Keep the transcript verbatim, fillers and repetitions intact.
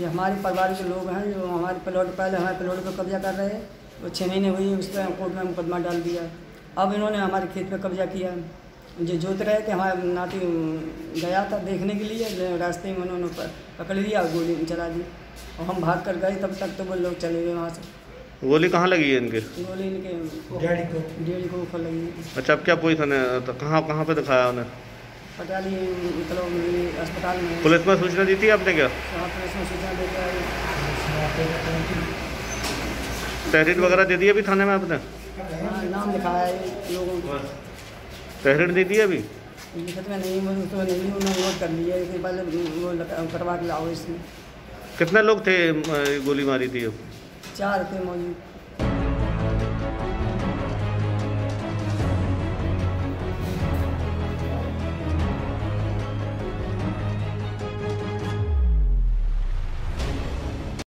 ये हमारे परिवार के लोग हैं जो हमारे प्लॉट पहले हमारे प्लॉट पर कब्जा कर रहे हैं, तो छः महीने हुई उस पर कोर्ट में मुकदमा डाल दिया। अब इन्होंने हमारे खेत पर कब्जा किया। जो जोत रहे थे हमारे नाती गया था देखने के लिए, रास्ते में उन्होंने पकड़ लिया और गोली चला दी और हम भाग कर गए, तब तक तो वो लोग चले गए वहाँ से। गोली कहाँ लगी है इनके? गोली इनके डेढ़ को डेढ़ को ऊपर लगी है। अच्छा, अब क्या पोजीशन है? तो कहाँ कहाँ पे दिखाया उन्हें? पटाली मतलब अस्पताल में। पुलिस में सूचना दी थी आपने क्या? हाँ, पुलिस में सूचना देकर तहरीर वगैरह दे दी अभी थाने में आपने? हाँ, नाम लिखाया है लोगों को। तहरीर दे दी अभी? लिखत में नहीं, उसमें नहीं, उन्होंने नोट कर लिया इसके पहले वो करवा के लाओ इसमें। कितने लोग थे गोली मारी थी? चार थे मौजूद।